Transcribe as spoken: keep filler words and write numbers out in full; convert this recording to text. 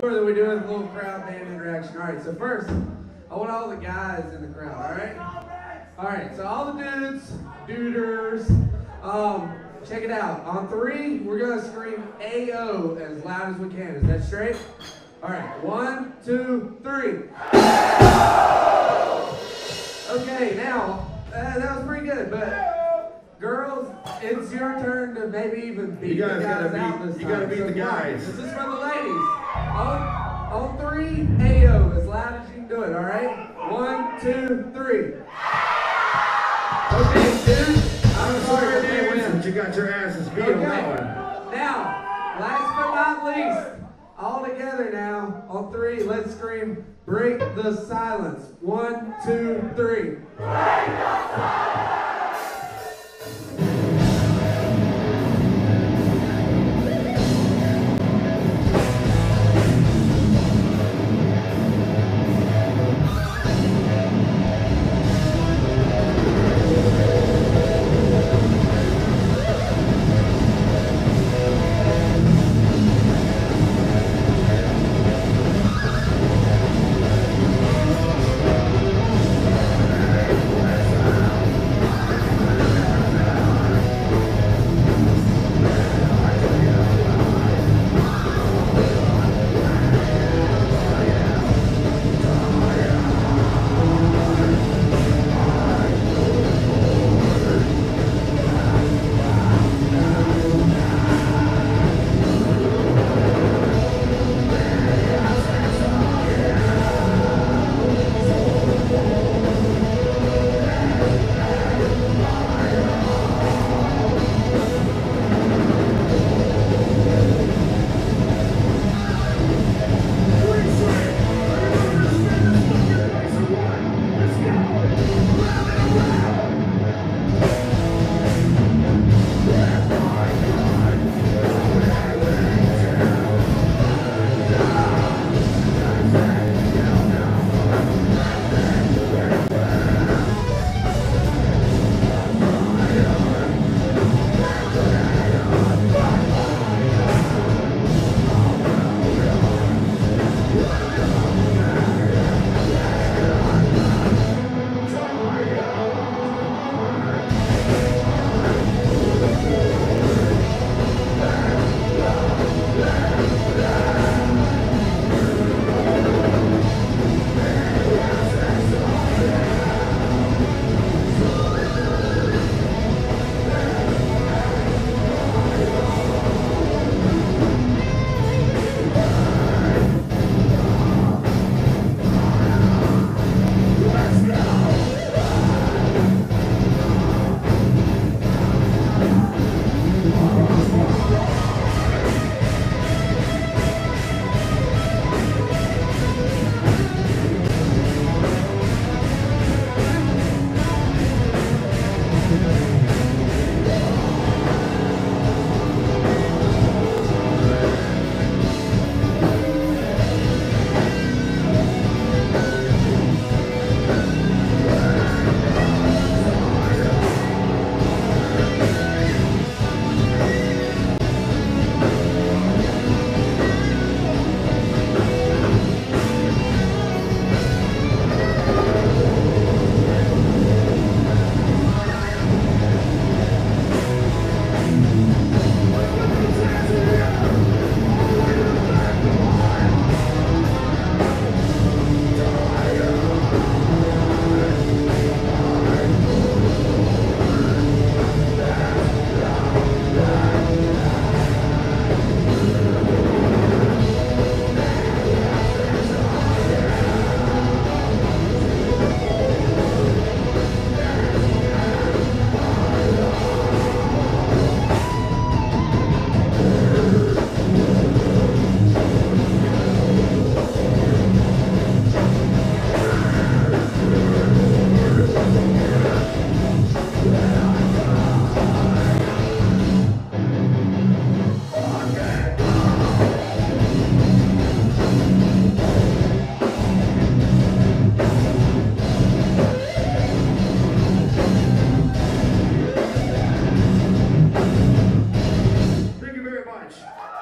tour that we do with a little crowd band interaction. All right, so first, I want all the guys in the crowd, all right? All right, so all the dudes, duders, um, check it out. On three, we're gonna scream A O as loud as we can. Is that straight? All right, one, two, three. Okay, now, uh, that was pretty good, but girls, it's your turn to maybe even beat you guys the guys gotta out beat, this You time. gotta beat So the guys. This is for the ladies. On, on three, A O, as loud as you can do it, all right? One, two, three. Okay, dude. I'm sorry, dudes, but you got your asses beat Okay. on that one. Now, last but not least, all together now, on three, let's scream, break the silence. One, two, three. Break the silence! Thank you very much.